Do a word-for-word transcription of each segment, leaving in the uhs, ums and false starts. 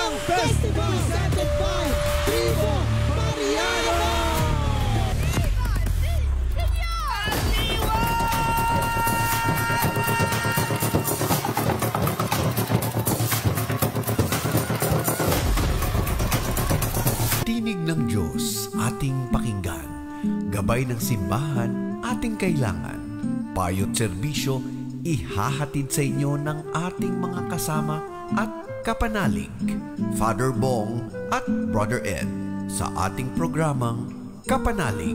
ang Festival presented by Tribo Mariano! Tinig ng Diyos ating pakinggan, gabay ng simbahan ating kailangan, payo't serbisyo ihahatid sa inyo ng ating mga kasama at kapanalig, Father Bong at Brother Ed, sa ating programang Kapanalig.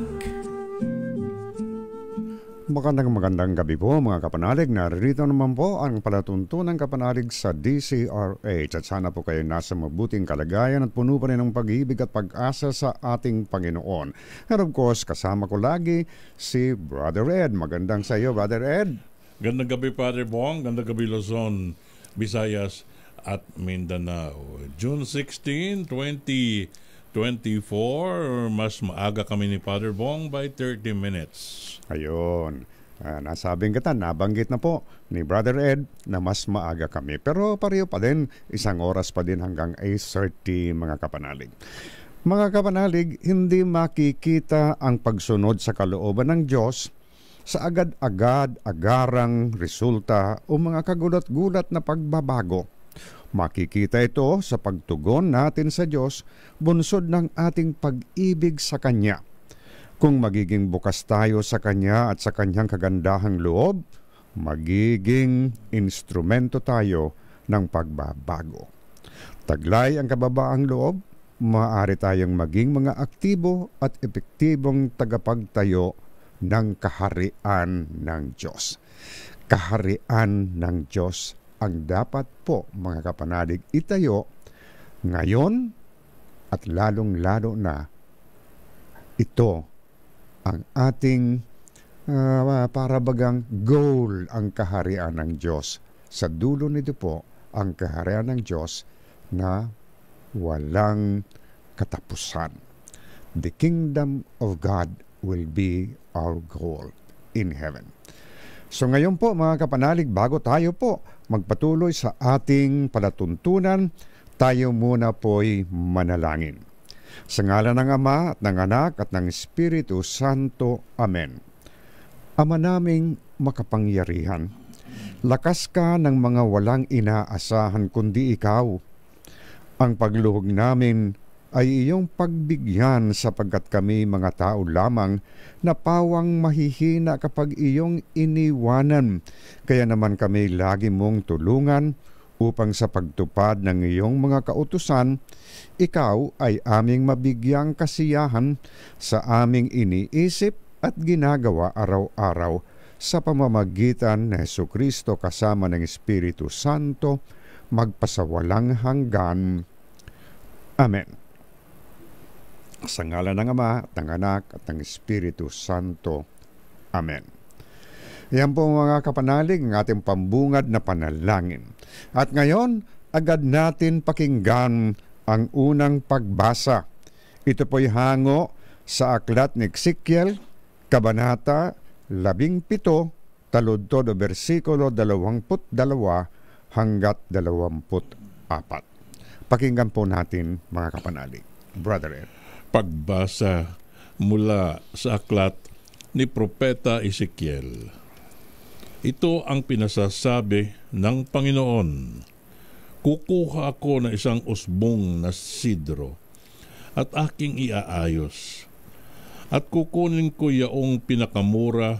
Magandang magandang gabi po mga kapanalig. Narito naman po ang palatuntunang kapanalig sa D C R H at sana po kayo nasa mabuting kalagayan at puno pa rin ng pag-ibig at pag-asa sa ating Panginoon. And of course, kasama ko lagi si Brother Ed. Magandang sa iyo, Brother Ed. Gandang gabi, Father Bong. Gandang gabi, Luzon, Visayas at Mindanao. June sixteenth, twenty twenty-four, mas maaga kami ni Father Bong by thirty minutes. Ayun. Uh, nasabing kita, nabanggit na po ni Brother Ed na mas maaga kami. Pero pareho pa din, isang oras pa din hanggang eight thirty mga kapanalig. Mga kapanalig, hindi makikita ang pagsunod sa kalooban ng Diyos sa agad-agad, agarang resulta o mga kagulat-gulat na pagbabago. Makikita ito sa pagtugon natin sa Diyos, bunsod ng ating pag-ibig sa Kanya. Kung magiging bukas tayo sa Kanya at sa Kanyang kagandahang loob, magiging instrumento tayo ng pagbabago. Taglay ang kababaang loob, maaari tayong maging mga aktibo at epektibong tagapagtayo ng kaharian ng Diyos. Kaharian ng Diyos ang dapat po mga kapanalig itayo ngayon at lalong-lalo na ito ang ating uh, parabagang goal, ang kaharian ng Diyos. Sa dulo nito po ang kaharian ng Diyos na walang katapusan. The kingdom of God will be our goal in heaven. So ngayon po mga kapanalig, bago tayo po magpatuloy sa ating palatuntunan, tayo muna po'y manalangin. Sa ngalan ng Ama at ng Anak at ng Espiritu Santo. Amen. Ama naming makapangyarihan, lakas ka ng mga walang inaasahan kundi ikaw. Ang pagluhog namin ay iyong pagbigyan sapagkat kami mga tao lamang na pawang mahihina kapag iyong iniwanan. Kaya naman kami lagi mong tulungan upang sa pagtupad ng iyong mga kautusan, ikaw ay aming mabigyang kasiyahan sa aming iniisip at ginagawa araw-araw sa pamamagitan ni Jesucristo kasama ng Espiritu Santo, magpasawalang hanggan. Amen. Sa ngalan ng Ama, ng Anak, at ng Espiritu Santo. Amen. Yan po mga kapanalig, ang ating pambungad na panalangin. At ngayon, agad natin pakinggan ang unang pagbasa. Ito po'y hango sa aklat ni Ezekiel, Kabanata labing pito, taludtod o bersikulo dalawamput dalawa hanggat dalawamput apat. Pakinggan po natin mga kapanalig. Brother Ed. Pagbasa mula sa aklat ni Propeta Ezekiel. Ito ang pinasasabi ng Panginoon. Kukuha ako ng isang usbong na sidro at aking iaayos. At kukunin ko yaong pinakamura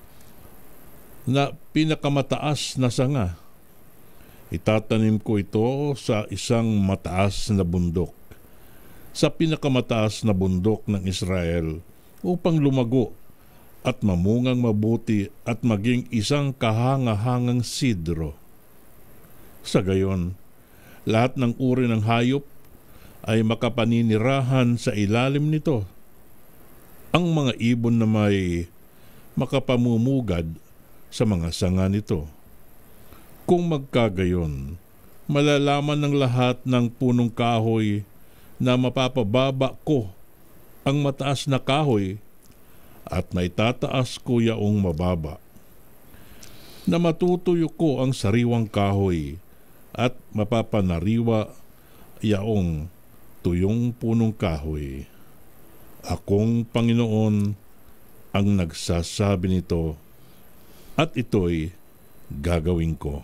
na pinakamataas na sanga. Itatanim ko ito sa isang mataas na bundok, sa pinakamataas na bundok ng Israel, upang lumago at mamungang mabuti at maging isang kahangahangang sidro. Sa gayon, lahat ng uri ng hayop ay makapaninirahan sa ilalim nito. Ang mga ibon na may makapamumugad sa mga sanga nito. Kung magkagayon, malalaman ng lahat ng punong kahoy na mapapababa ko ang mataas na kahoy at may tataas ko yaong mababa. Na matutuyo ko ang sariwang kahoy at mapapanariwa yaong tuyong punong kahoy. Akong Panginoon ang nagsasabi nito at ito'y gagawin ko.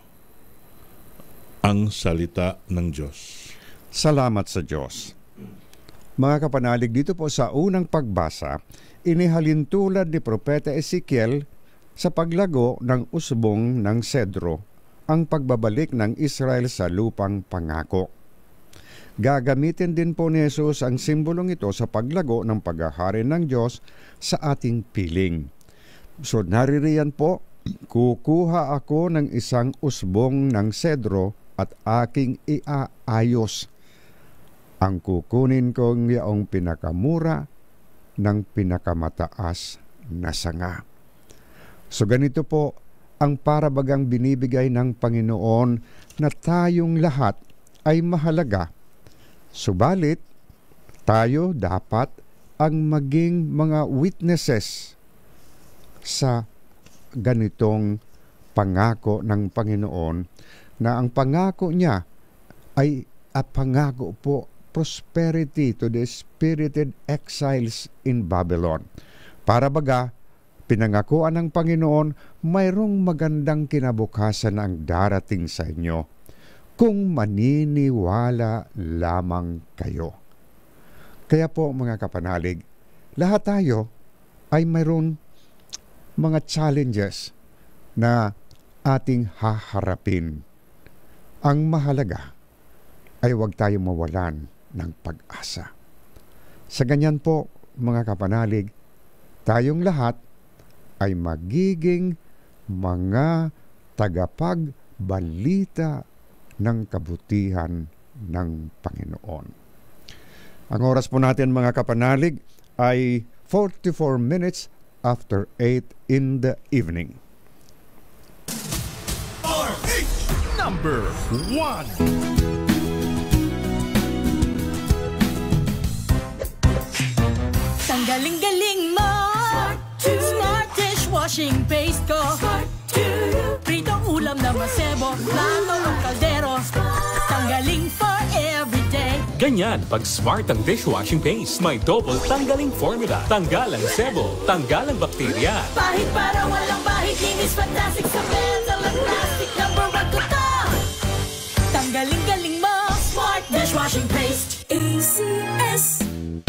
Ang salita ng Diyos. Salamat sa Diyos. Mga kapanalig, dito po sa unang pagbasa, inihalin tulad ni Propeta Ezekiel sa paglago ng usbong ng sedro ang pagbabalik ng Israel sa lupang pangako. Gagamitin din po ni Jesus ang simbolong ito sa paglago ng paghahari ng Diyos sa ating piling. So naririyan po, kukuha ako ng isang usbong ng sedro at aking iaayos. Ang kukunin kong yaong pinakamura ng pinakamataas na sanga. So ganito po ang parabagang binibigay ng Panginoon na tayong lahat ay mahalaga. Subalit, tayo dapat ang maging mga witnesses sa ganitong pangako ng Panginoon na ang pangako niya ay a pangako po prosperity to the spirited exiles in Babylon. Para baga, pinangakuan ng Panginoon, mayroong magandang kinabukasan ang darating sa inyo kung maniniwala lamang kayo. Kaya po mga kapanalig, lahat tayo ay mayroon mga challenges na ating haharapin. Ang mahalaga ay huwag tayo mawalan ng pag-asa. Sa ganyan po mga kapanalig, tayong lahat ay magiging mga tagapagbalita ng kabutihan ng Panginoon. Ang oras po natin mga kapanalig ay forty-four minutes after eight in the evening. R H number one. Galing-galing mo, Smart dishwashing paste ko, pritong ulam na masebo, plato ng kaldero, tanggaling for everyday. Ganyan pag Smart ang dishwashing paste. May double tanggaling formula. Tanggal ang sebo, tanggal ang bakterya. Bahid para walang bahid, linis fantastic sa metal at plastic, number one ko to. Tanggaling-galing mo, Smart dishwashing paste. A C S.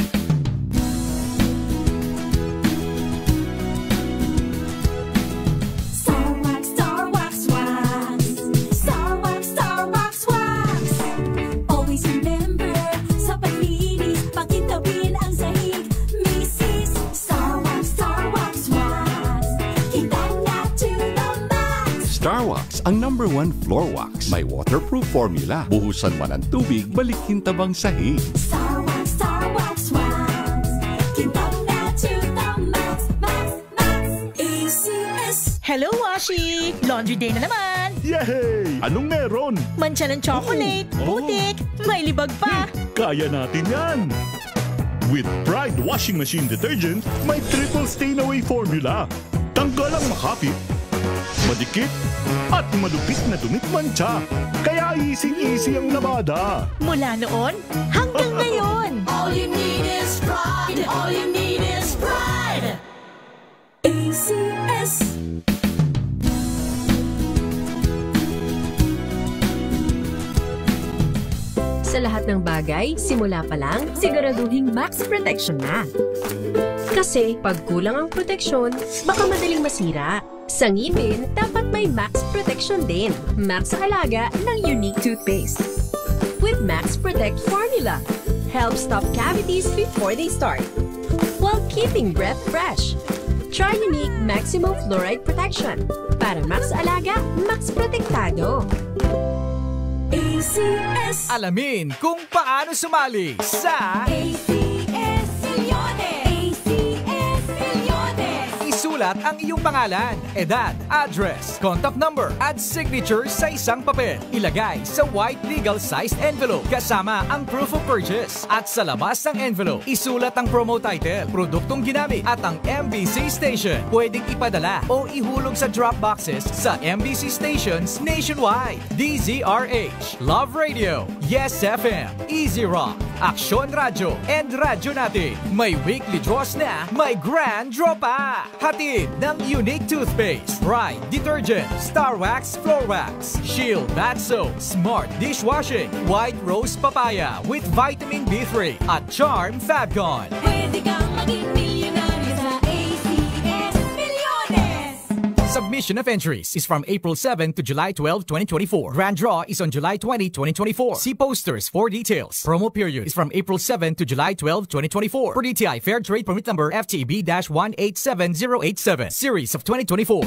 Starwax, ang number one floor wax. May waterproof formula. Buhusan man ang tubig, balikin tabang sahig. Starwax, Starwax wax. Kintab na to the max, max, max. A C S. Hello, Washi! Laundry day na naman! Yay! Anong meron? Mancha ng chocolate, Oh. putik, may libag pa. Kaya natin yan! With Pride Washing Machine Detergent, may triple stain away formula. Tanggal ang makapit, madikit, at malupit na dumit mancha. Kaya easy-easy ang labada. Mula noon hanggang ngayon. All you need is pride. All you need is pride. A C S. Sa lahat ng bagay, simula pa lang, siguraduhing max protection na. Kasi pag kulang ang proteksyon, baka madaling masira. Sa ngipin, dapat may max protection din. Max Alaga ng Unique Toothpaste. With Max Protect Formula, helps stop cavities before they start, while keeping breath fresh. Try Unique Maximum Fluoride Protection. Para Max Alaga, Max Protektado. A C S. Alamin kung paano sumali sa A C S Milyones. A C S Milyones. isulat ang iyong pangalan, edad, address, contact number, at signature sa isang papel. Ilagay sa white legal-sized envelope kasama ang proof of purchase. At sa labas ng envelope, isulat ang promo title, produktong ginamit, at ang M B C station. Pwedeng ipadala o ihulog sa drop boxes sa M B C stations nationwide. D Z R H, Love Radio, Yes F M, Easy Rock, Aksyon Radio, and Radyo Natin. May weekly draws na, may grand draw pa! Hatid ng Unique Toothpaste, Pride Detergent, Star Wax Floor Wax, Shield Bath Soap, Smart Dishwashing, White Rose Papaya with Vitamin B three, at Charm Fabcon. Pwede kang maging milyonaryo sa A C S Milyones! Submission of entries is from April seventh to July twelfth, twenty twenty-four. Grand draw is on July twentieth, twenty twenty-four. See posters for details. Promo period is from April seventh to July twelfth, twenty twenty-four. Per D T I Fair Trade Permit Number F T B one eight seven zero eight seven. Series of twenty twenty-four.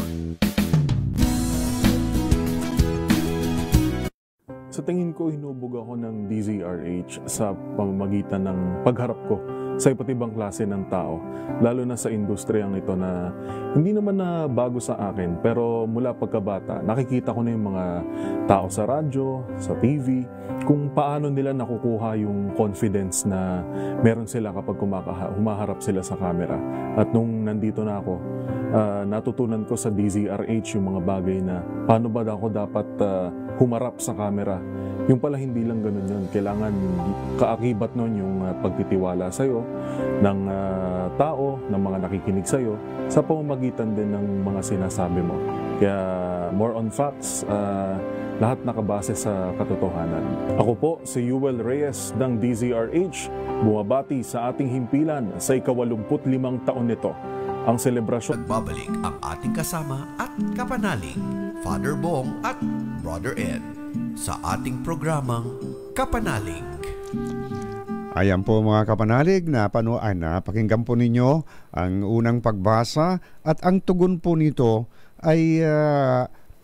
Sa tingin ko, hinubog ako ng D Z R H sa pamamagitan ng pagharap ko sa iba't ibang klase ng tao, lalo na sa industriyang ito na hindi naman na bago sa akin, pero mula pagkabata, nakikita ko na yung mga tao sa radyo, sa T V, kung paano nila nakukuha yung confidence na meron sila kapag kumakaha, humaharap sila sa camera. At nung nandito na ako, uh, natutunan ko sa D Z R H yung mga bagay na paano ba ako dapat uh, humarap sa camera. Yung pala hindi lang ganun yun. Kailangan kaakibat nun yung uh, pagtitiwala sa'yo ng uh, tao, ng mga nakikinig sa'yo, sa pamamagitan din ng mga sinasabi mo. Kaya more on facts, uh, lahat nakabase sa katotohanan. Ako po si Yuel Reyes ng D Z R H, bumabati sa ating himpilan sa ikawalumput limang taon nito. Ang selebrasyon... Nagbabalik ang ating kasama at kapanalig, Father Bong at Brother Ed, sa ating programang Kapanalig. Ayan po mga kapanalig, napanoan na pakinggan po ninyo ang unang pagbasa at ang tugon po nito ay uh,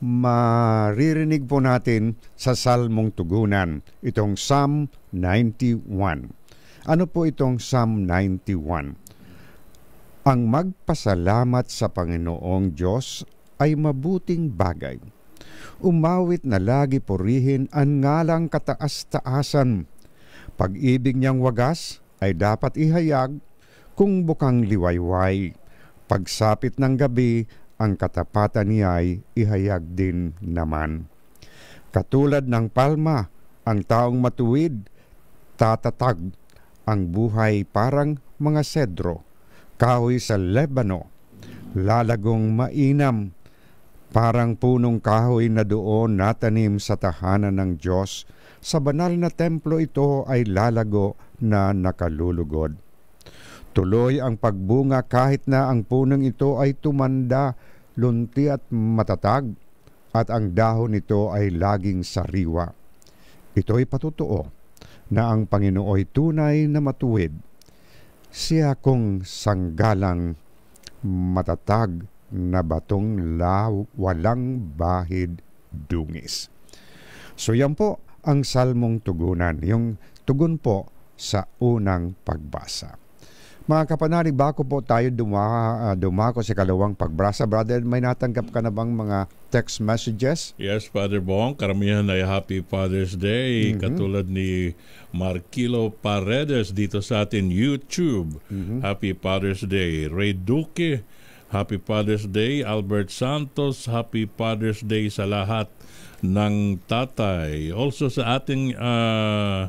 maririnig po natin sa Salmong Tugunan, itong Psalm ninety-one. Ano po itong Psalm ninety-one? Ang magpasalamat sa Panginoong Diyos ay mabuting bagay. Umawit na lagi purihin ang ngalang kataas-taasan. Pag-ibig niyang wagas ay dapat ihayag kung bukang liwayway. Pagsapit ng gabi, ang katapatan niya ay ihayag din naman. Katulad ng palma, ang taong matuwid, tatatag ang buhay parang mga sedro, kahoy sa Lebano, lalagong mainam, parang punong kahoy na doon natanim sa tahanan ng Diyos. Sa banal na templo ito ay lalago na nakalulugod. Tuloy ang pagbunga kahit na ang punong ito ay tumanda, lunti at matatag, at ang dahon nito ay laging sariwa. Ito ay patutuo na ang Panginooy tunay na matuwid. Siya kong sanggalang matatag na batong law, walang bahid dungis. So yan po ang Salmong Tugunan, yung tugon po sa unang pagbasa. Mga kapanalig, bako po tayo duma, uh, dumako sa kalawang pagbasa. Brother, may natanggap ka na bang mga text messages? Yes, Father Bong. Karamihan ay Happy Father's Day. Mm-hmm. Katulad ni Marquilo Paredes dito sa atin YouTube. Mm-hmm. Happy Father's Day. Ray Duque, Happy Father's Day. Albert Santos, Happy Father's Day sa lahat ng tatay. Also sa ating uh,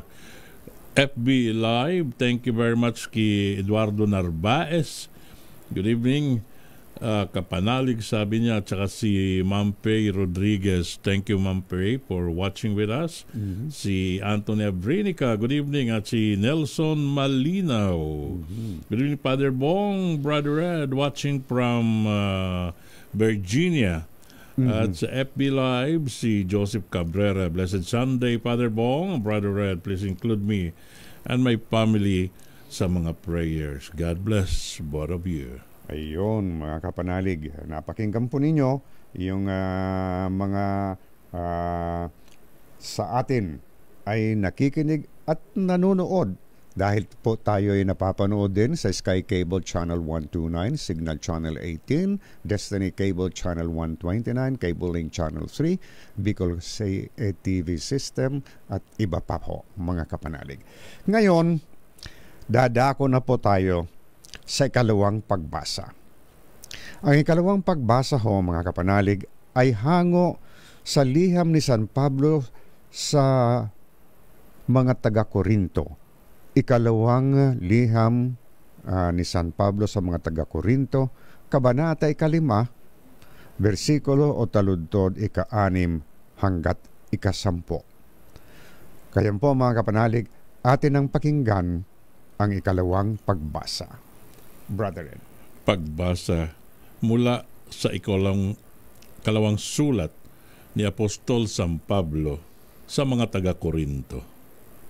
F B Live, thank you very much kay Eduardo Narvaez. Good evening. Uh, kapanalig sabi niya, at saka si Ma'am Pei Rodriguez. Thank you, Ma'am Pei, for watching with us. Mm-hmm. Si Anthony Abrinica, good evening. At si Nelson Malinaw. Mm-hmm. Good evening, Father Bong, Brother Ed, watching from uh, Virginia. Mm-hmm. At sa F B Live, si Joseph Cabrera. Blessed Sunday, Father Bong, Brother Ed, please include me and my family sa mga prayers. God bless both of you. Ayun, mga kapanalig, napakinggan po ninyo yung uh, mga uh, sa atin ay nakikinig at nanonood Dahil po tayo ay napapanood din sa Sky Cable Channel one twenty-nine, Signal Channel eighteen, Destiny Cable Channel one twenty-nine, Cable Link Channel three, Bicol Say T V System at iba pa po mga kapanalig. Ngayon, dadako na po tayo sa ikalawang pagbasa. Ang ikalawang pagbasa ho mga kapanalig ay hango sa liham ni San Pablo sa mga taga-Korinto. Ikalawang liham uh, ni San Pablo sa mga taga-Korinto, kabanata ikalima, versikulo o taludtod ika-anim hanggat ikasampo. Kaya po mga kapanalig, atin ang pakinggan ang ikalawang pagbasa. Brother Ed. Pagbasa mula sa ikalawang, ikalawang sulat ni Apostol San Pablo sa mga taga-Korinto.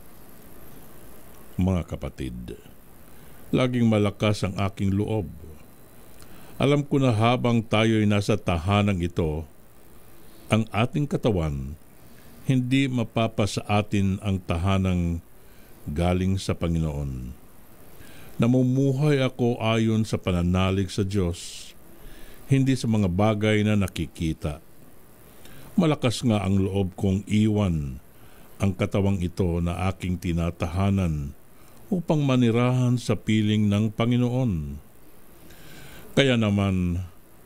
Mga kapatid, laging malakas ang aking loob. Alam ko na habang tayo'y nasa tahanang ito, ang ating katawan, hindi mapapa sa atin ang tahanang galing sa Panginoon. Namumuhay ako ayon sa pananalig sa Diyos, hindi sa mga bagay na nakikita. Malakas nga ang loob kong iwan ang katawang ito na aking tinatahanan upang manirahan sa piling ng Panginoon. Kaya naman,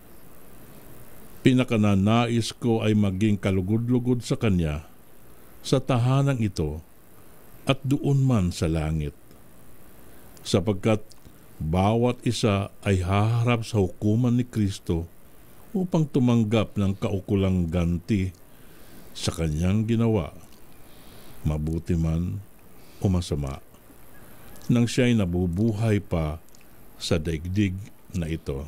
pinakananais ko ay maging kalugod-lugod sa Kanya, sa tahanang ito, at doon man sa langit. Sapagkat bawat isa ay haharap sa hukuman ni Kristo upang tumanggap ng kaukulang ganti sa Kanyang ginawa, mabuti man o masama, nang siya'y nabubuhay pa sa daigdig na ito.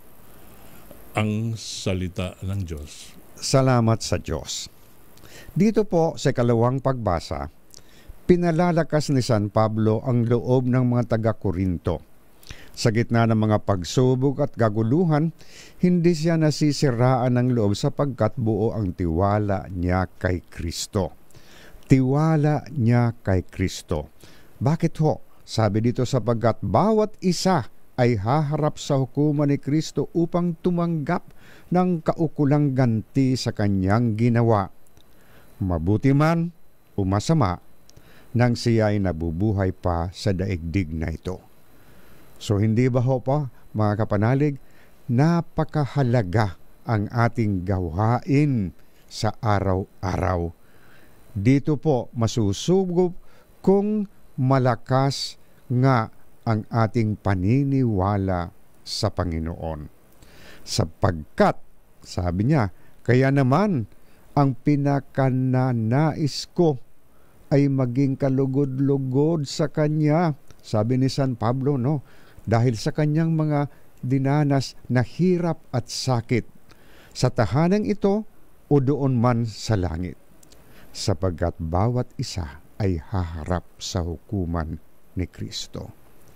Ang salita ng Diyos. Salamat sa Diyos. Dito po sa ikalawang pagbasa, pinalalakas ni San Pablo ang loob ng mga taga-Korinto. Sa gitna ng mga pagsubok at gaguluhan, hindi siya nasisiraan ng loob sapagkat buo ang tiwala niya kay Kristo. Tiwala niya kay Kristo. Bakit ho? Sabi dito sapagkat bawat isa ay haharap sa hukuman ni Kristo upang tumanggap ng kaukulang ganti sa kanyang ginawa. Mabuti man o masama, nang siya ay nabubuhay pa sa daigdig na ito. So hindi ba ho pa, mga kapanalig, napakahalaga ang ating gawain sa araw-araw. Dito po masusugod kung malakas nga ang ating paniniwala sa Panginoon. Sapagkat, sabi niya, kaya naman ang pinakananais ko ay maging kalugod-lugod sa Kanya. Sabi ni San Pablo, no? Dahil sa kanyang mga dinanas na hirap at sakit, sa tahanang ito o doon man sa langit. Sapagkat bawat isa ay haharap sa hukuman ni Kristo.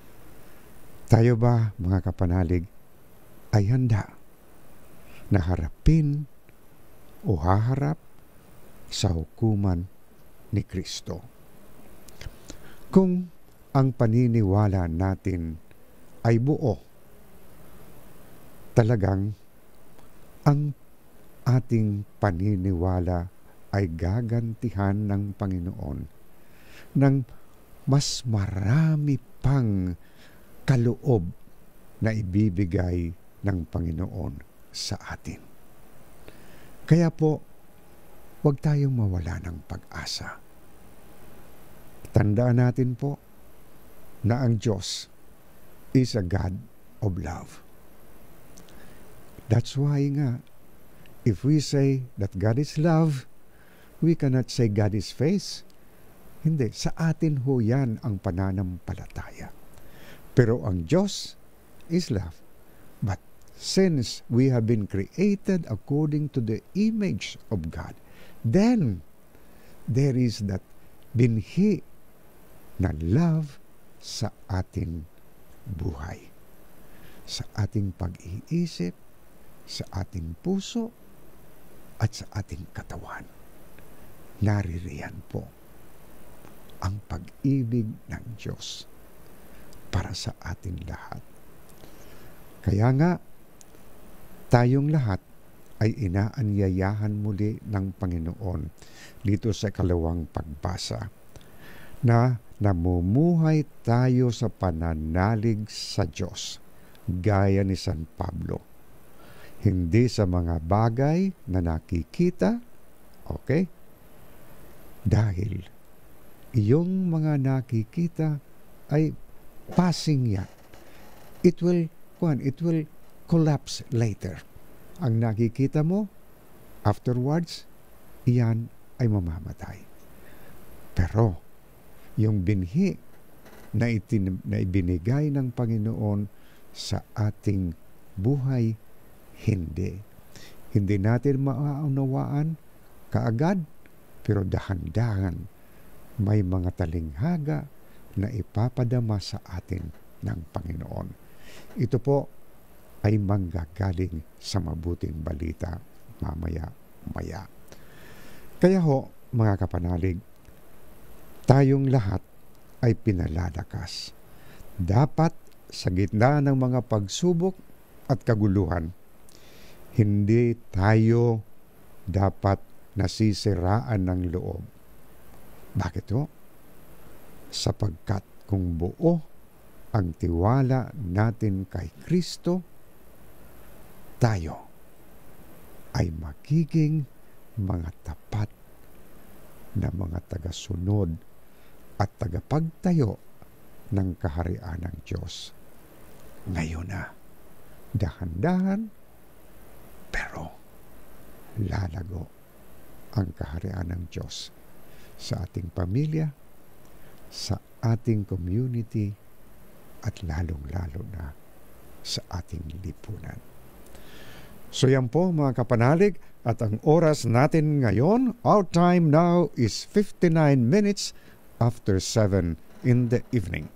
Tayo ba, mga kapanalig, ay handa na harapin o haharap sa hukuman ni Kristo? Kung ang paniniwala natin ay buo, talagang ang ating paniniwala ay gagantihan ng Panginoon ng mas marami pang kaloob na ibibigay ng Panginoon sa atin. Kaya po, huwag tayong mawala ng pag-asa. Tandaan natin po na ang Diyos is a God of love. That's why nga, if we say that God is love, we cannot say God is face. Hindi, sa atin ho yan ang pananampalataya. Pero ang Diyos is love. But since we have been created according to the image of God, then there is that binhi na love sa ating buhay. Sa ating pag-iisip, sa ating puso, at sa ating katawan. Naririyan po ang pag-ibig ng Diyos para sa ating lahat. Kaya nga, tayong lahat ay inaanyayahan muli ng Panginoon dito sa ikalawang pagbasa na namumuhay tayo sa pananalig sa Diyos, gaya ni San Pablo. Hindi sa mga bagay na nakikita, okay? Dahil iyong mga nakikita ay passing yan. It will, it will collapse later. Ang nakikita mo, afterwards, iyan ay mamamatay. Pero, yung binhi na, itin, na ibinigay ng Panginoon sa ating buhay, hindi. Hindi natin maaunawaan kaagad, pero dahan-dahan may mga talinghaga na ipapadama sa atin ng Panginoon. Ito po ay manggagaling sa mabuting balita mamaya-maya. Kaya ho, mga kapanalig, tayong lahat ay pinalalakas. Dapat sa gitna ng mga pagsubok at kaguluhan, hindi tayo dapat nasisiraan ng loob. Bakit ho? Sapagkat kung buo ang tiwala natin kay Kristo, tayo ay magiging mga tapat na mga tagasunod at tagapagtayo ng kaharian ng Diyos. Ngayon na, dahan-dahan, pero lalago ang kaharian ng Diyos sa ating pamilya, sa ating community, at lalong-lalo na sa ating lipunan. So yan po mga kapanalig, at ang oras natin ngayon, our time now is fifty-nine minutes after seven in the evening.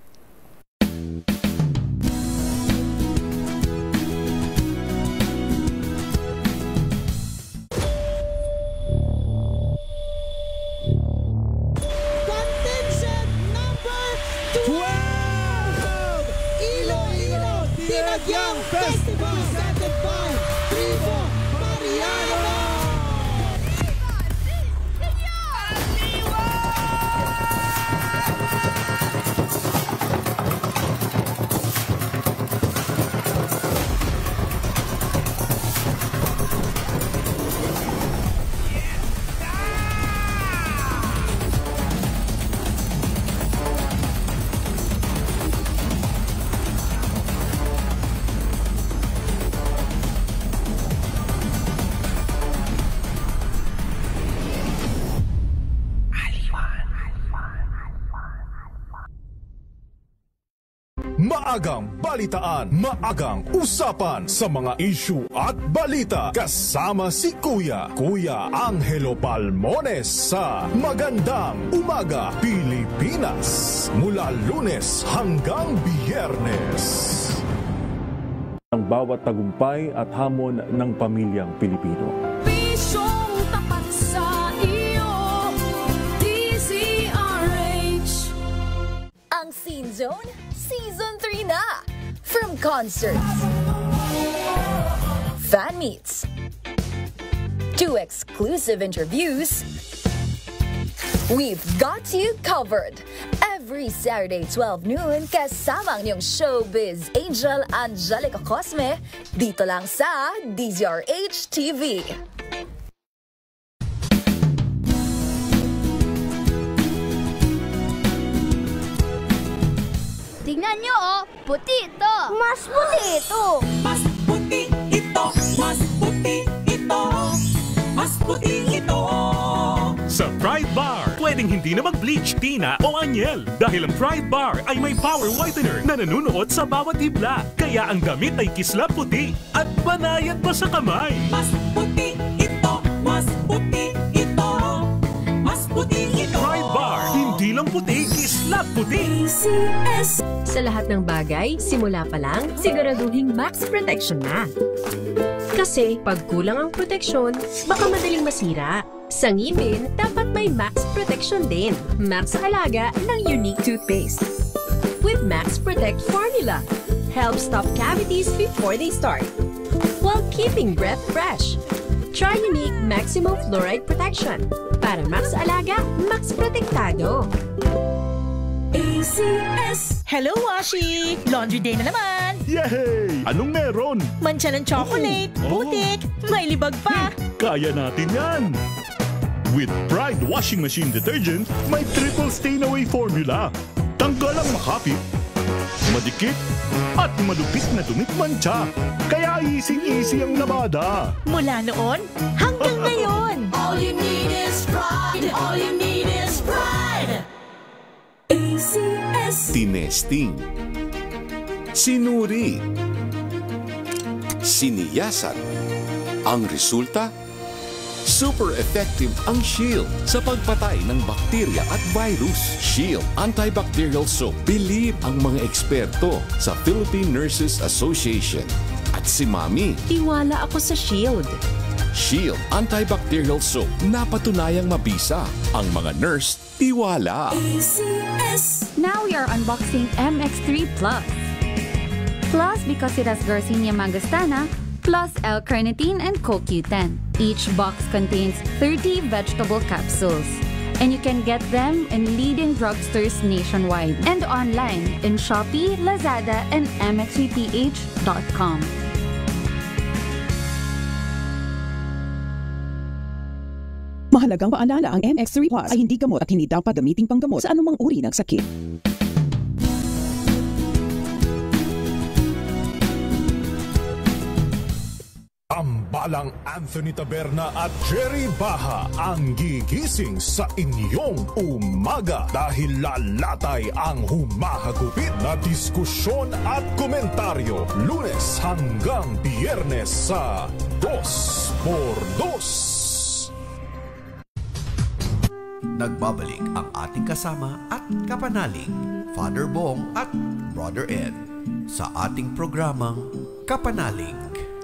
Contingent number twelve! Iloilo Dinagyang Festival presented by Tribo Mariano! Maagang balitaan, maagang usapan sa mga issue at balita. Kasama si Kuya, Kuya Angelo Palmones sa Magandang Umaga Pilipinas. Mula Lunes hanggang Biyernes. Ang bawat tagumpay at hamon ng pamilyang Pilipino. Pisyong tapat sa iyo, D Z R H. Ang Scene Zone, Season three na! From concerts, fan meets, to exclusive interviews, we've got you covered. Every Saturday, twelve noon, kasama ang iyong showbiz angel Angelica Cosme, dito lang sa D Z R H T V. Tingnan nyo, oh, puti ito. Mas puti ito. Mas puti ito, mas puti ito, mas puti ito. Sa Pride Bar, pwedeng hindi na mag-bleach, tina o anyel. Dahil ang Pride Bar ay may power whitener na nanunuot sa bawat hibla. Kaya ang damit ay kislap puti at banayad pa sa kamay. Mas puti ito, mas puti ito, mas puti ito. Pride Bar, hindi lang puti, kislap puti. Sa lahat ng bagay, simula pa lang, siguraduhing max protection na. Kasi pag kulang ang proteksyon, baka madaling masira. Sa ngipin, dapat may max protection din. Max sa alaga ng Unique Toothpaste. With Max Protect formula. Helps stop cavities before they start, while keeping breath fresh. Try unique Maximum Fluoride Protection. Para max alaga, max protektado. A C S. Hello, Washi! Laundry day na naman! Yay! Anong meron? Mancha ng chocolate, Oh. putik, may libag pa. Kaya natin yan! With Pride Washing Machine Detergent, may triple stain-away formula. Tanggal ang makapit, madikit, at malupit na dumit mancha. Kaya easy-easy ang labada. Mula noon hanggang ngayon. All you need is pride. All you need is pride. A C S. Tinesting, sinuri, siniyasan. Ang resulta? Super effective ang Shield sa pagpatay ng bakterya at virus. Shield Antibacterial Soap. Believe ang mga eksperto sa Philippine Nurses Association. At si Mami. Tiwala ako sa Shield. Shield Antibacterial Soap. Napatunayang mabisa. Ang mga nurse, tiwala. A C S. Now we are unboxing M X three Plus. Plus because it has Garcinia mangostana, plus L-carnitine and Co Q ten. Each box contains thirty vegetable capsules. And you can get them in leading drugstores nationwide and online in Shopee, Lazada, and m x v p h dot com. Mahalagang paalala, ang M X three Plus ay hindi gamot at hindi dapat gamiting panggamot sa anumang uri ng sakit. Tambalang Anthony Taberna at Jerry Baha ang gigising sa inyong umaga dahil lalatay ang humahagupit na diskusyon at komentaryo Lunes hanggang Biyernes sa Dos por Dos. Nagbabalik ang ating kasama at kapanalig, Father Bong at Brother Ed, sa ating programang Kapanalig.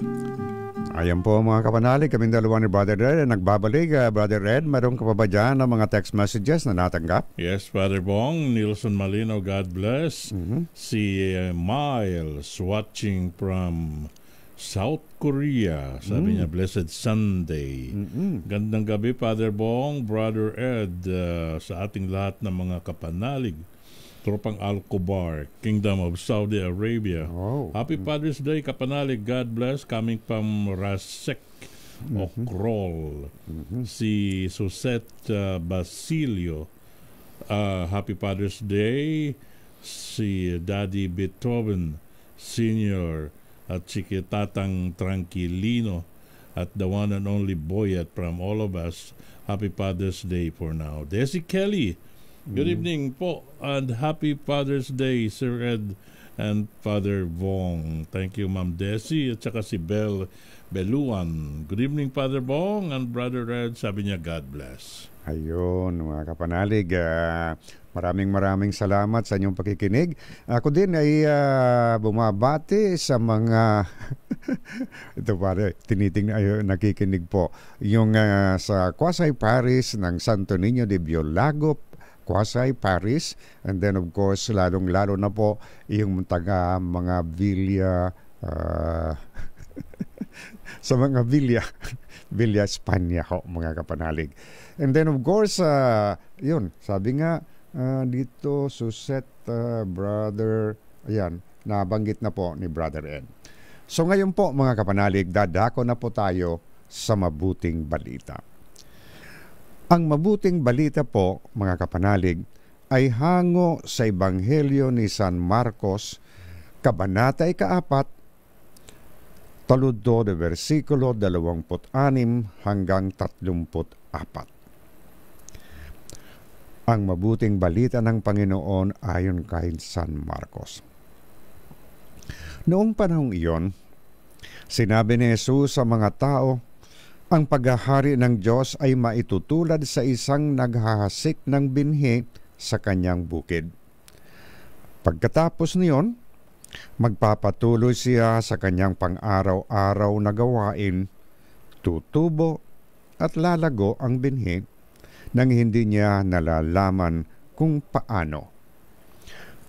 Ayan po mga kapanalig, kaming dalawa ni Brother Ed nagbabalik. Uh, Brother Ed, meron ka pa ba dyan ng mga text messages na natanggap? Yes, Father Bong, Nilson Malino, God bless. Mm-hmm. Si uh, Miles watching from South Korea. Sabi mm. niya, Blessed Sunday. Mm-hmm. Gandang gabi, Father Bong, Brother Ed, uh, sa ating lahat ng mga kapanalig. Tropang Al-Kubar, Kingdom of Saudi Arabia. Oh. Happy Father's Day, kapanalig. God bless. Coming from Rasek, Mm-hmm. Okrol. Mm-hmm. Si Susette uh, Basilio. Uh, happy Father's Day. Si Daddy Beethoven Senior at si Tatang Tranquilino at the one and only Boyet from all of us. Happy Father's Day for now. Desi Kelly, good mm. evening po and happy Father's Day, Sir Ed and Father Bong. Thank you, Ma'am Desi at saka si Bel Beluan. Good evening, Father Bong and Brother Ed. Sabi niya, God bless. Ayun, mga kapanalig, uh, maraming maraming salamat sa inyong pakikinig. Ako din ay uh, bumabati sa mga ito pare, tinitingnan ay nakikinig po yung uh, sa Quasay Paris ng Santo Niño de Biolago, Quasay Paris, and then of course lalong-lalo na po yung taga mga Villa uh, sa mga Villa Villa España ho, mga kapanalig. And then of course, uh, yun, sabi nga uh, dito, Susette, uh, Brother, ayan, nabanggit na po ni Brother Ed. So ngayon po mga kapanalig, dadako na po tayo sa mabuting balita. Ang mabuting balita po, mga kapanalig, ay hango sa Ebanghelyo ni San Marcos, Kabanata ikaapat, taludto de versikulo dalawampu't anim hanggang tatlumput apat. Ang mabuting balita ng Panginoon ayon kay San Marcos. Noong panahong iyon, sinabi ni Jesus sa mga tao, ang paghahari ng Diyos ay maitutulad sa isang naghahasik ng binhi sa kanyang bukid. Pagkatapos niyon, magpapatuloy siya sa kanyang pang-araw-araw na gawain, tutubo at lalago ang binhi nang hindi niya nalalaman kung paano.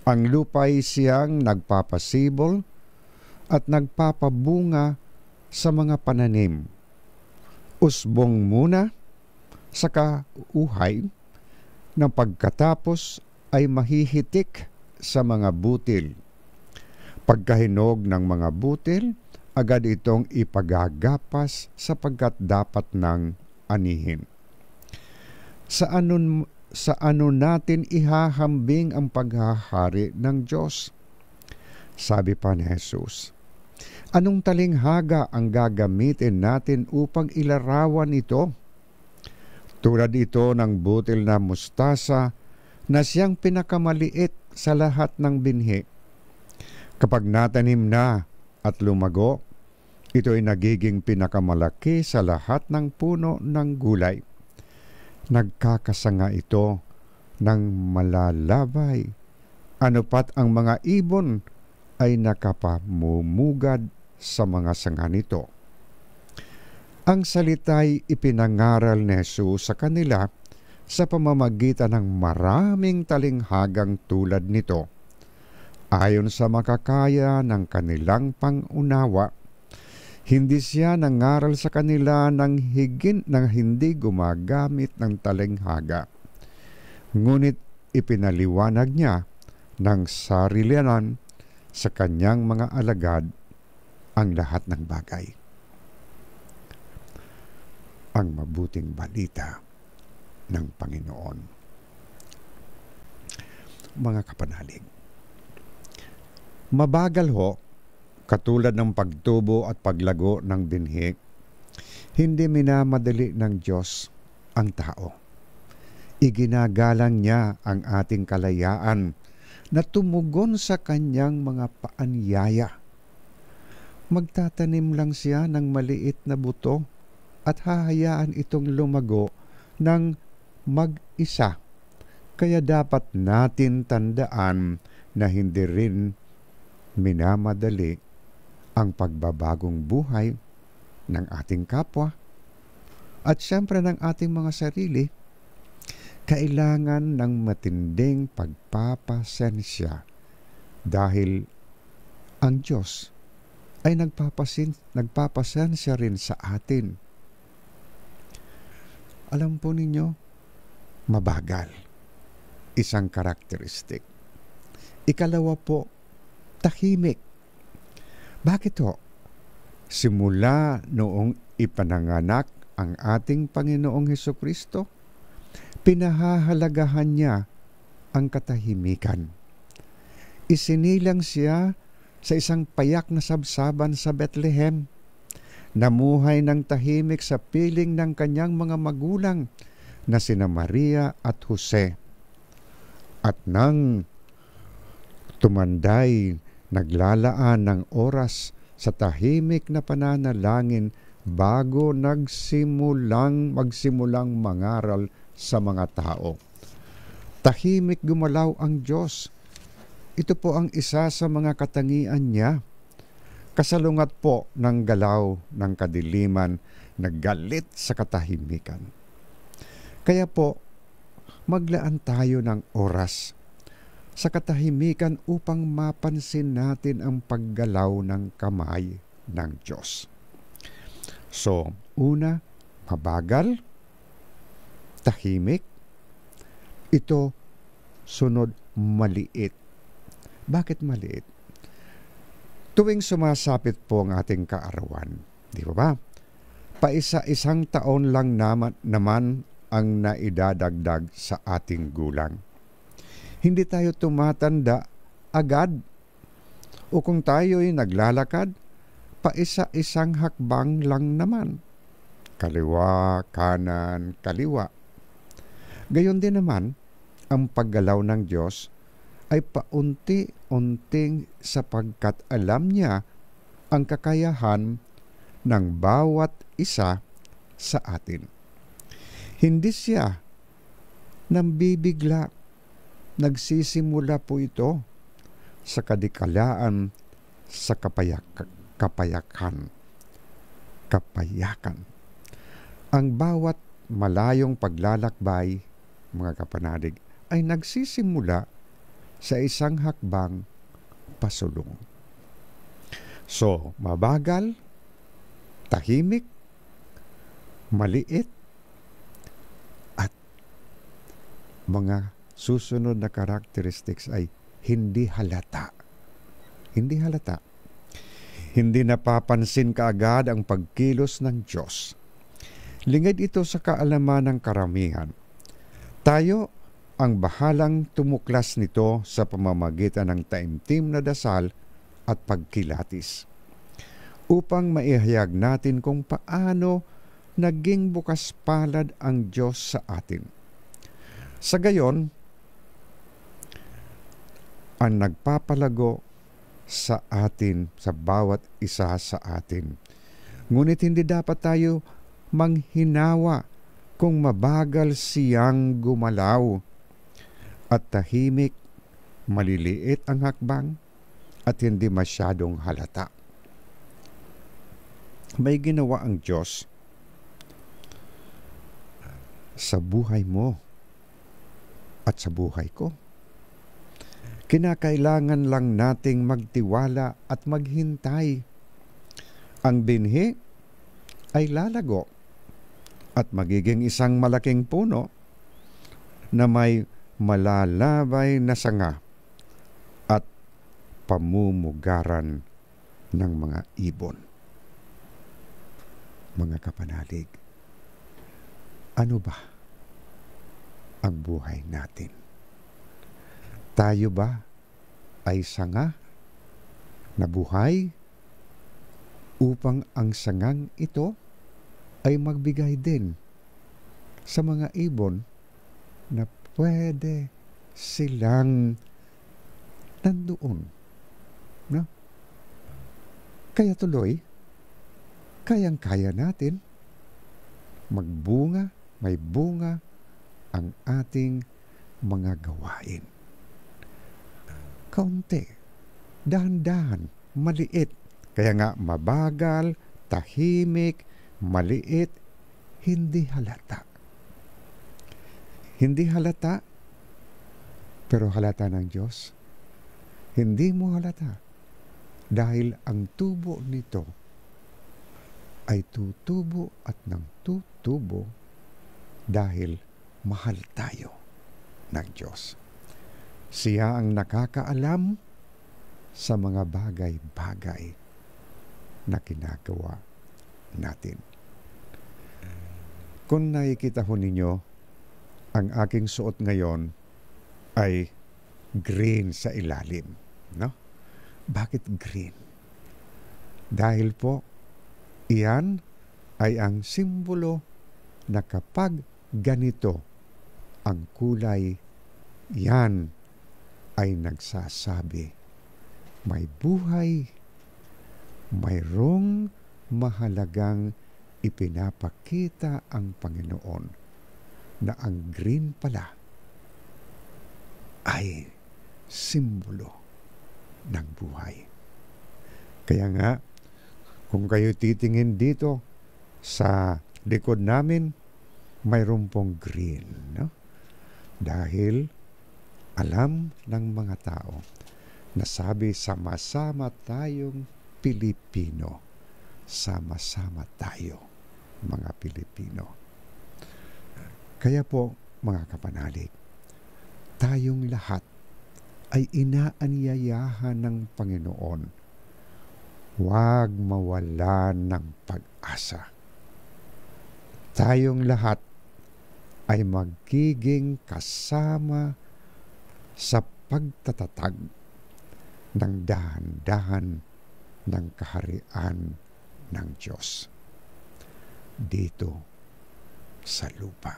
Ang lupa'y siyang nagpapasibol at nagpapabunga sa mga pananim. Usbong muna, saka uhay, na pagkatapos ay mahihitik sa mga butil. Pagkahinog ng mga butil, agad itong ipagagapas sapagkat dapat ng anihin. Sa anon, sa ano natin ihahambing ang paghahari ng Diyos? Sabi pa ni Jesus, anong talinghaga ang gagamitin natin upang ilarawan ito? Tulad ito ng butil na mustasa na siyang pinakamaliit sa lahat ng binhi. Kapag natanim na at lumago, ito ay nagiging pinakamalaki sa lahat ng puno ng gulay. Nagkakasanga ito ng malalabay. Ano pat ang mga ibon ay nakapamumugad sa mga sanga nito. Ang salita'y ipinangaral ni Jesus sa kanila sa pamamagitan ng maraming talinghagang tulad nito. Ayon sa makakaya ng kanilang pangunawa, hindi siya nangaral sa kanila ng higit na hindi gumagamit ng talinghaga. Ngunit ipinaliwanag niya ng sarilinan sa kanyang mga alagad ang lahat ng bagay. Ang mabuting balita ng Panginoon. Mga kapanalig, mabagal ho, katulad ng pagtubo at paglago ng binhi, hindi minamadali ng Diyos ang tao. Iginagalang niya ang ating kalayaan na tumugon sa kanyang mga paanyaya. Magtatanim lang siya ng maliit na buto at hahayaan itong lumago ng mag-isa. Kaya dapat natin tandaan na hindi rin minamadali ang pagbabagong buhay ng ating kapwa at siyempre ng ating mga sarili. Kailangan ng matinding pagpapasensya dahil ang Diyos ay nagpapasin, nagpapasensya rin sa atin. Alam po ninyo, mabagal. Isang karakteristik. Ikalawa po, tahimik. Bakit ho? Simula noong ipananganak ang ating Panginoong Hesukristo, pinahahalagahan niya ang katahimikan. Isinilang siya sa isang payak na sabsaban sa Bethlehem. Namuhay ng tahimik sa piling ng kanyang mga magulang na sina Maria at Jose. At nang tumanday, naglalaan ng oras sa tahimik na pananalangin bago nagsimulang magsimulang mangaral sa mga tao. Tahimik gumalaw ang Diyos. Ito po ang isa sa mga katangian niya. Kasalungat po ng galaw ng kadiliman, naggalit sa katahimikan. Kaya po, maglaan tayo ng oras sa katahimikan upang mapansin natin ang paggalaw ng kamay ng Diyos. So, una, mabagal, tahimik. Ito, sunod, maliit. Bakit maliit? Tuwing sumasapit po ang ating kaarawan, di ba ba? Paisa-isang taon lang naman, naman ang naidadagdag sa ating gulang. Hindi tayo tumatanda agad. O kung tayo'y naglalakad, paisa-isang hakbang lang naman. Kaliwa, kanan, kaliwa. Gayon din naman, ang paggalaw ng Diyos ay paunti-unting sapagkat alam niya ang kakayahan ng bawat isa sa atin. Hindi siya nambibigla. Nagsisimula po ito sa kadikalaan, sa kapayak, kapayakan. Kapayakan. Ang bawat malayong paglalakbay, mga kapanalig, ay nagsisimula sa isang hakbang pasulong. So, mabagal, tahimik, maliit, at mga susunod na characteristics ay hindi halata. Hindi halata. Hindi napapansin kaagad ang pagkilos ng Diyos. Lingid ito sa kaalaman ng karamihan. Tayo ang bahalang tumuklas nito sa pamamagitan ng taimtim na dasal at pagkilatis, upang maihayag natin kung paano naging bukas palad ang Diyos sa atin. Sa gayon, ang nagpapalago sa atin, sa bawat isa sa atin. Ngunit hindi dapat tayo manghinawa kung mabagal siyang gumalaw at tahimik, maliliit ang hakbang at hindi masyadong halata. May ginawa ang Diyos sa buhay mo at sa buhay ko. Kinakailangan lang nating magtiwala at maghintay. Ang binhi ay lalago at magiging isang malaking puno na may malalabay na sanga at pamumugaran ng mga ibon. Mga kapanalig, ano ba ang buhay natin? Tayo ba ay sanga na buhay upang ang sangang ito ay magbigay din sa mga ibon na pwede silang nandoon? No? Kaya tuloy, kayang-kaya natin magbunga, may bunga ang ating mga gawain. Kaunti, dahan-dahan, maliit. Kaya nga mabagal, tahimik, maliit, hindi halata. Hindi halata, pero halata ng Diyos. Hindi mo halata dahil ang tubo nito ay tutubo at ng tutubo dahil mahal tayo ng Diyos. Siya ang nakakaalam sa mga bagay-bagay na ginagawa natin. Kung nakikita ho ninyo, ang aking suot ngayon ay green sa ilalim. No? Bakit green? Dahil po, iyan ay ang simbolo na kapag ganito ang kulay, yan ay nagsasabi, may buhay, mayroong mahalagang ipinapakita ang Panginoon na ang green pala ay simbolo ng buhay. Kaya nga, kung kayo titingin dito sa likod namin, mayroon pong green, no? Dahil alam ng mga tao na sabi, sama-sama tayong Pilipino. Sama-sama tayo, mga Pilipino. Kaya po, mga kapanalig, tayong lahat ay inaanyayahan ng Panginoon. Huwag mawalan ng pag-asa. Tayong lahat ay magiging kasama sa pagtatatag ng dahan-dahan ng kaharian ng Diyos dito sa lupa.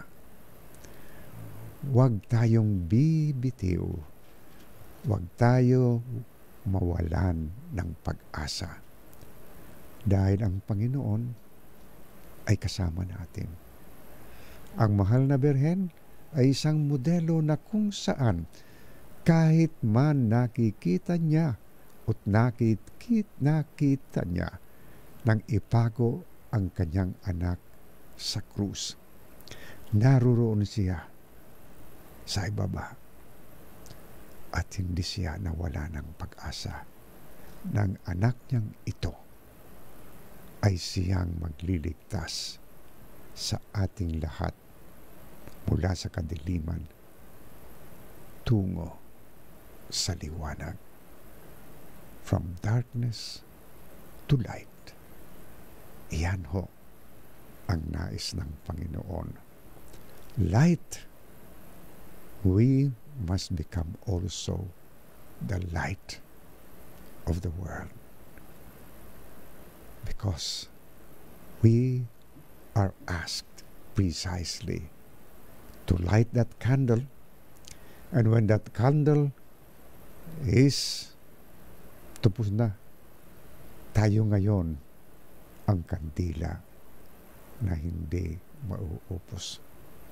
Huwag tayong bibitiw. Huwag tayo mawalan ng pag-asa. Dahil ang Panginoon ay kasama natin. Ang mahal na Birhen ay isang modelo na kung saan kahit man nakikita niya at nakikit, nakita niya nang ipago ang kanyang anak sa krus. Naruroon siya sa ibaba. at hindi siya nawala ng pag-asa ng anak niyang ito ay siyang magliligtas sa ating lahat mula sa kadiliman tungo sa liwanag. From darkness to light. Iyan ho ang nais ng Panginoon. Light. We must become also the light of the world. Because we are asked precisely to light that candle, and when that candle is tupos na, tayo ngayon ang kandila na hindi mauupos.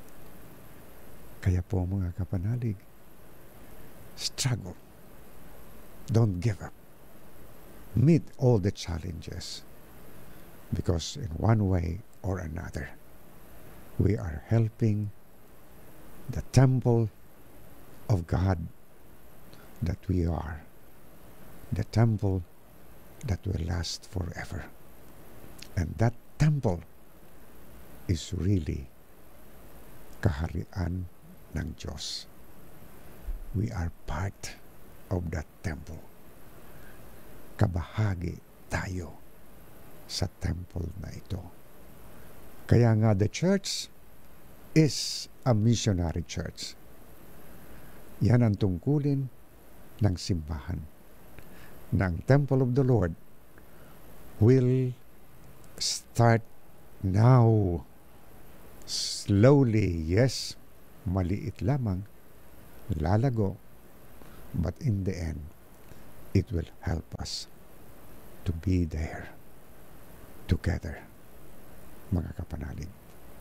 Kaya po mga kapanalig, struggle. Don't give up. Meet all the challenges. Because in one way or another, we are helping the temple of God that we are. The temple that will last forever. And that temple is really kaharian ng Diyos. We are part of that temple. Kabahagi tayo sa temple na ito. Kaya nga the church is a missionary church. Yan ang tungkulin ng simbahan. Ng temple of the Lord will start now. Slowly, yes, maliit lamang, lalago, but in the end, it will help us to be there together, mga kapanalig.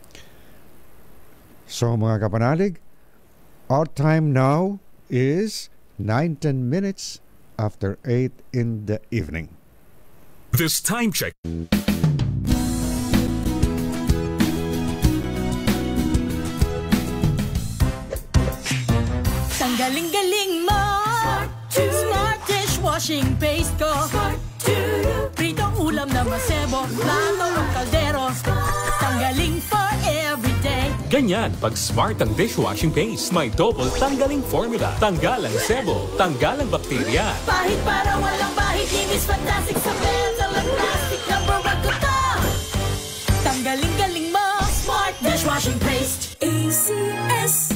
So, mga kapanalig, our time now is nine to ten minutes after eight in the evening. This time check. Ang galing-galing mo, Smart dishwashing paste ko, pritong ulam na masebo, plato o kaldero, tanggaling for everyday. Ganyan, pag Smart ang dishwashing paste, may double tanggaling formula. Tanggal ang sebo, tanggal ang bakterya. Pahit para walang bahit, linis fantastic sa metal at plastic na bago to. Tanggaling-galing mo, Smart dishwashing paste. A C S.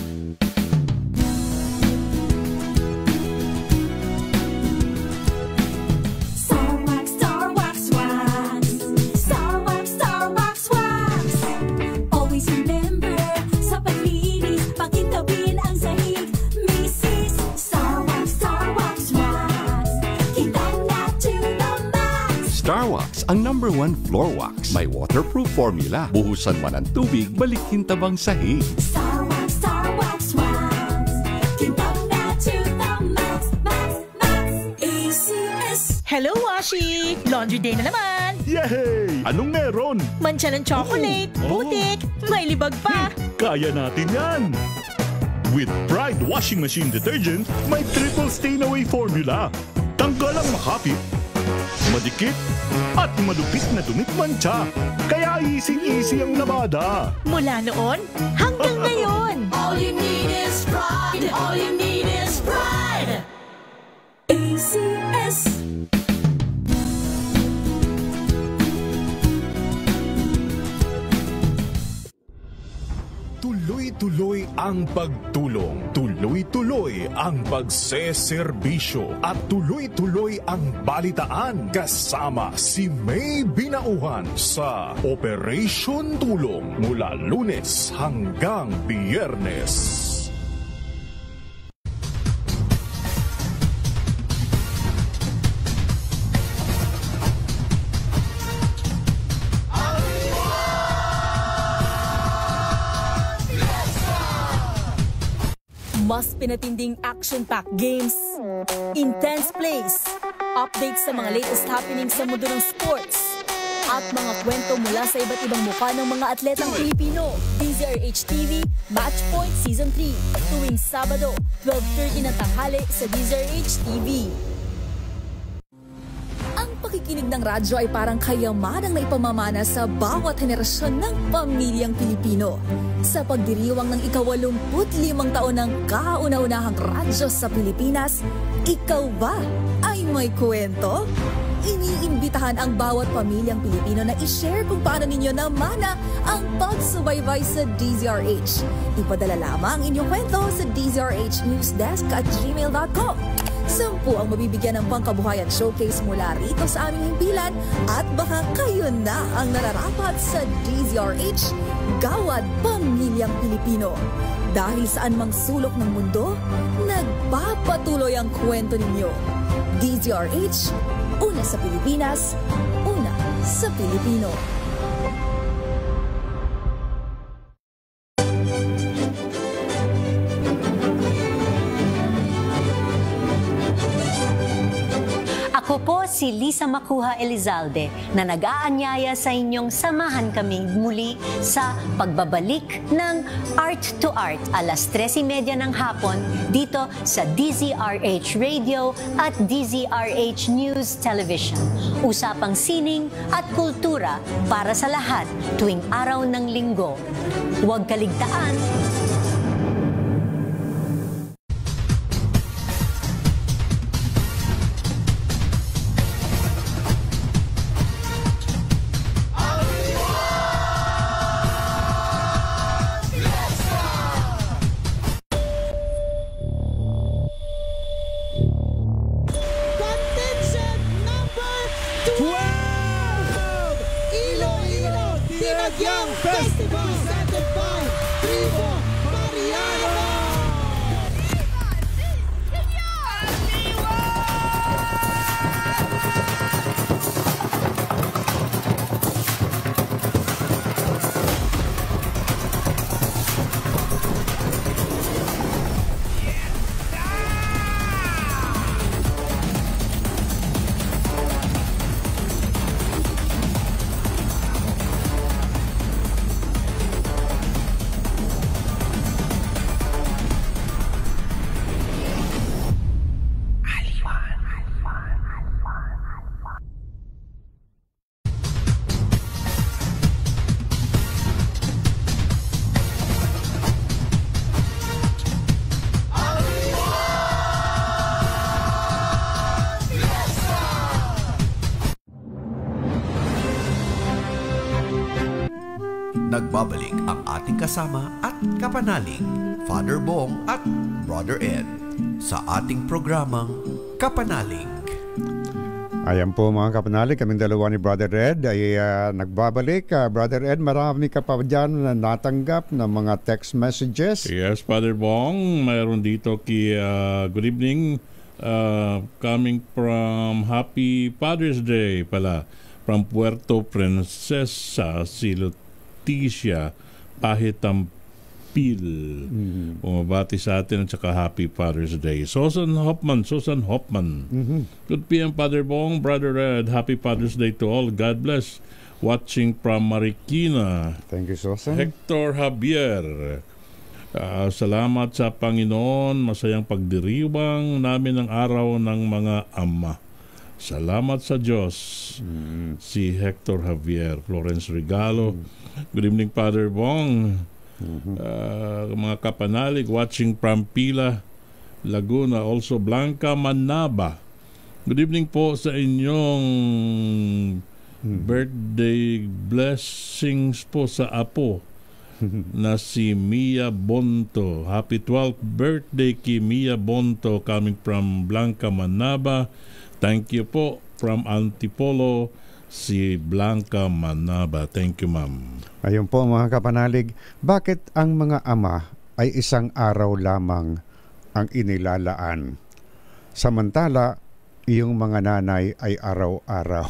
Starwax, ang number one floor wax. May waterproof formula. Buhusan man ang tubig, balikin tabang sahig. Starwax, Starwax wax. Kintab na to the max, max, max. A C S. Hello, Washi! Laundry day na naman! Yay! Anong meron? Mancha ng chocolate, Oh. putik, may libag pa. Kaya natin yan! With Pride Washing Machine Detergent, may triple stain away formula. Tanggal ang makapit, madikit, at malupit na dumit mancha. Kaya easy-easy ang labada. Mula noon hanggang ngayon. All you need is pride. All you need is pride. A C S. Tuloy-tuloy ang pagtulong, tuloy-tuloy ang pagseserbisyo, at tuloy-tuloy ang balitaan kasama si May Binauhan sa Operation Tulong mula Lunes hanggang Biyernes. Mas pinatinding action-packed games, intense plays, updates sa mga latest happenings sa mundo ng sports, at mga kwento mula sa iba't ibang mukha ng mga atletang Pilipino. Z R H T V Match Point Season three tuwing Sabado, twelve thirty ng tanghali sa D Z R H T V. Ang pakikinig ng radyo ay parang kayamanang naipamamana sa bawat henerasyon ng pamilyang Pilipino. Sa pagdiriwang ng ikawalumput limang taon ng kauna-unahang radyo sa Pilipinas, ikaw ba ay may kwento? Iniimbitahan ang bawat pamilyang Pilipino na i-share kung paano ninyo namana ang pagsubaybay sa D Z R H. Ipadala lamang ang inyong kwento sa d z r h newsdesk at gmail dot com. Sampu ang mabibigyan ng pangkabuhayan showcase mula rito sa aming himpilan at baka kayo na ang nararapat sa D Z R H Gawad Pamilyang Pilipino. Dahil saan mang sulok ng mundo, nagpapatuloy ang kwento ninyo. D Z R H, una sa Pilipinas, una sa Pilipino. Ako po si Lisa Macuja Elizalde na nag-aanyaya sa inyong samahan kami muli sa pagbabalik ng Art to Art alas tres thirty ng hapon dito sa D Z R H Radio at D Z R H News Television. Usapang sining at kultura para sa lahat tuwing araw ng linggo. Huwag kaligtaan. Young Festival presented by Tribo Mariano. Nagbabalik ang ating kasama at kapanalig, Father Bong at Brother Ed, sa ating programang Kapanalig. Ayan po mga kapanalig, kaming dalawa ni Brother Ed ay uh, nagbabalik. Uh, Brother Ed, marami ka pa dyan na natanggap na mga text messages. Yes, Father Bong, mayroon dito ki uh, good evening, uh, coming from Happy Father's Day pala, from Puerto Princesa, Silot Tisha Pahitampil. Mm-hmm. Bumabati sa atin at saka Happy Father's Day. Susan Hoffman, Susan Hoffman. Mm-hmm. Good P M, Father Bong, Brother Red. Happy Father's Day to all. God bless. Watching from Marikina. Thank you, Susan. Hector Javier. Uh, salamat sa Panginoon. Masayang pagdiriwang namin ng araw ng mga ama. Salamat sa Diyos. Mm. Si Hector Javier, Florence Regalo. Mm. Good evening, Father Bong. Mm-hmm. Uh, mga kapanalig, watching from Pila, Laguna. Also, Blanca Manaba. Good evening po sa inyong mm. birthday blessings po sa apo na si Mia Bonto. Happy twelfth birthday ki Mia Bonto, coming from Blanca Manaba. Thank you po from Antipolo, si Blanca Manaba. Thank you, ma'am. Ayun po mga kapanalig, bakit ang mga ama ay isang araw lamang ang inilalaan? Samantala, iyong mga nanay ay araw-araw.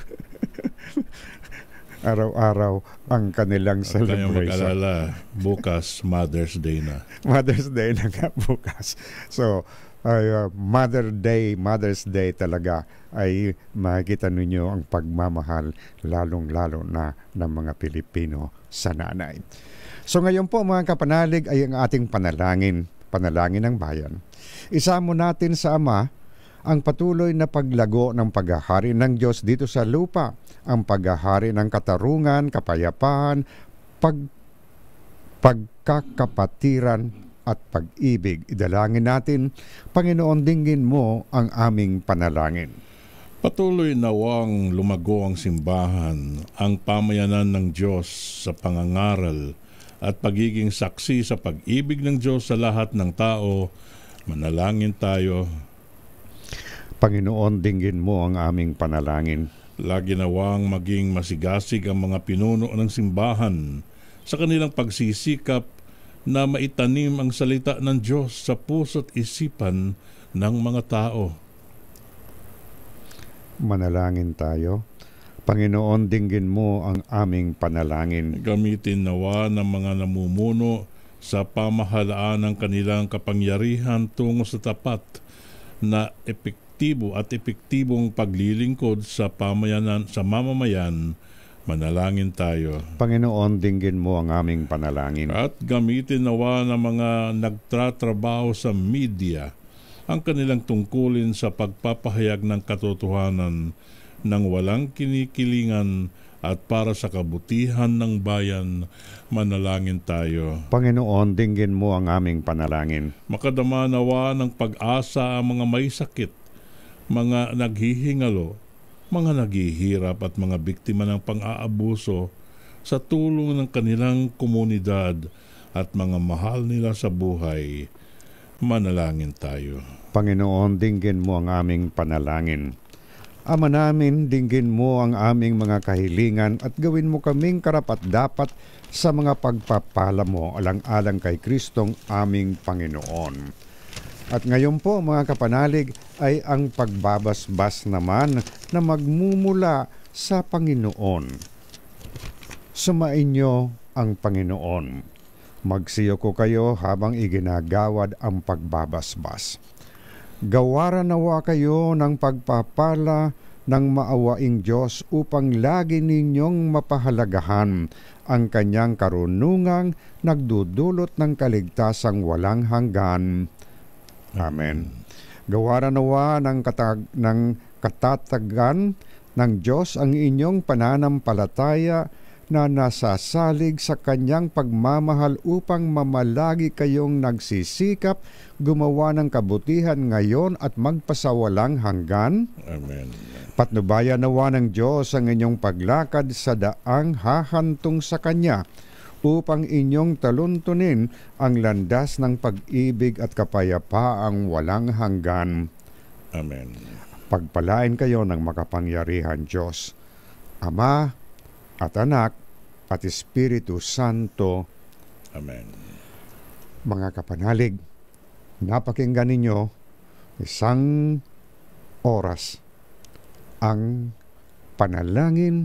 Araw-araw ang kanilang At celebration. Kaya mag-alala, bukas Mother's Day na. Mother's Day na nga bukas. So, ay uh, Mother Day, Mother's Day talaga ay makikita ninyo ang pagmamahal lalong-lalo na ng mga Pilipino sa nanay. So ngayon po mga kapanalig ay ang ating panalangin, panalangin ng bayan. Isamo natin sa Ama ang patuloy na paglago ng paghahari ng Diyos dito sa lupa, ang paghahari ng katarungan, kapayapaan, pag, pagkakapatiran at pag-ibig. Idalangin natin, Panginoon, dinggin mo ang aming panalangin. Patuloy nawang lumago ang simbahan, ang pamayanan ng Diyos sa pangangaral at pagiging saksi sa pag-ibig ng Diyos sa lahat ng tao. Manalangin tayo. Panginoon, dinggin mo ang aming panalangin. Lagi nawang maging masigasig ang mga pinuno ng simbahan sa kanilang pagsisikap na maitanim ang salita ng Diyos sa puso't isipan ng mga tao. Manalangin tayo. Panginoon, dinggin mo ang aming panalangin. Gamitin nawa ng mga namumuno sa pamahalaan ng kanilang kapangyarihan tungo sa tapat na epektibo at epektibong paglilingkod sa pamayanan sa mamamayan. Manalangin tayo. Panginoon, dinggin mo ang aming panalangin. At gamitin nawa ng mga nagtatrabaho sa media ang kanilang tungkulin sa pagpapahayag ng katotohanan ng walang kinikilingan at para sa kabutihan ng bayan. Manalangin tayo. Panginoon, dinggin mo ang aming panalangin. Makadama nawa ng pag-asa ang mga may sakit, mga naghihingalo, mga naghihirap at mga biktima ng pang-aabuso sa tulong ng kanilang komunidad at mga mahal nila sa buhay. Manalangin tayo. Panginoon, dinggin mo ang aming panalangin. Ama namin, dinggin mo ang aming mga kahilingan at gawin mo kaming karapat-dapat sa mga pagpapala mo alang-alang kay Kristong aming Panginoon. At ngayon po mga kapanalig ay ang pagbabasbas naman na magmumula sa Panginoon. Sumainyo ang Panginoon. Magsiyoko kayo habang iginagawad ang pagbabasbas. Gawaran nawa kayo ng pagpapala ng maawaing Diyos upang lagi ninyong mapahalagahan ang kanyang karunungang nagdudulot ng kaligtasang walang hanggan. Amen. Gawaran nawa ng, katag, ng katatagan ng Diyos ang inyong pananampalataya na nasasalig sa kanyang pagmamahal upang mamalagi kayong nagsisikap gumawa ng kabutihan ngayon at magpasawalang hanggan. Amen. Patnubayan nawa ng Diyos ang inyong paglakad sa daang hahantong sa Kanya upang inyong taluntunin ang landas ng pag-ibig at kapayapaang walang hanggan. Amen. Pagpalain kayo ng makapangyarihan Diyos, Ama at Anak at Espiritu Santo. Amen. Mga kapanalig, napakinggan ninyo isang oras ang panalangin,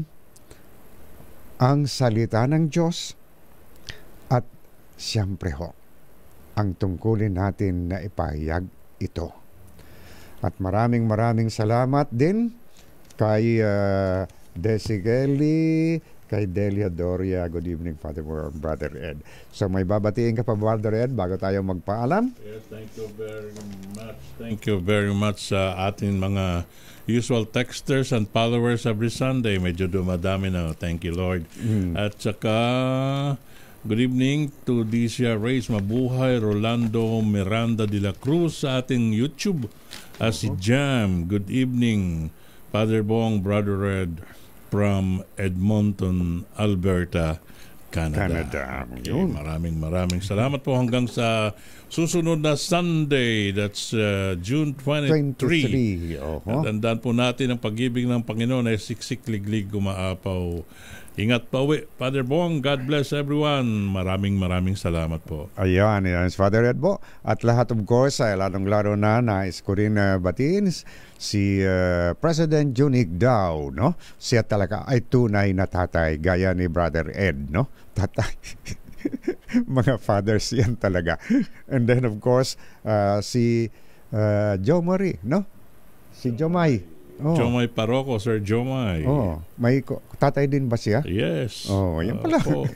ang salita ng Diyos, at siyempre ho, ang tungkulin natin na ipahayag ito. At maraming maraming salamat din kay uh, Desigeli, kay Delia Doria. Good evening, Father Brother Ed. So may babatiin ka pa, Brother Ed, bago tayo magpaalam? Yes, thank you very much. Thank you very much sa ating mga usual texters and followers every Sunday. Medyo dumadami na. Thank you, Lord. Mm. At saka, good evening to Dicia Reyes Mabuhay, Rolando Miranda de la Cruz sa ating YouTube. Uh, si Jam, good evening. Father Bong, Brother Red, from Edmonton, Alberta, Canada. Canada. Okay, maraming maraming salamat po hanggang sa susunod na Sunday. That's uh, June twenty-third. twenty-three. Uh-huh. Tandaan po natin ang pag-ibig ng Panginoon ay siksik-liglig gumaapaw. Ingat pa uwi. Father Bong, God bless everyone. Maraming maraming salamat po. Ayan, yan si Father Ed po. At lahat of course, ay lalong-laro na nais ko rin uh, batiin si uh, President Junig Dao, no? Siya talaga ay tunay na tatay, gaya ni Brother Ed, no? Tatay. Mga fathers yan talaga. And then of course, uh, si uh, Jomari, no? Si Jomay. Oh. Jomay Paroco, Sir Jomay. Oh, may ko- tatay din ba siya? Yes. Oh, yan pala. Opo.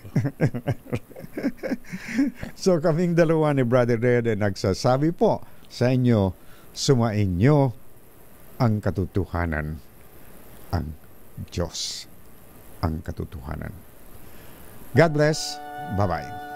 So kaming dalawa ni Brother Red ay nagsasabi po sa inyo, sumainyo ang katotohanan, ang Diyos ang katotohanan. God bless. Bye-bye.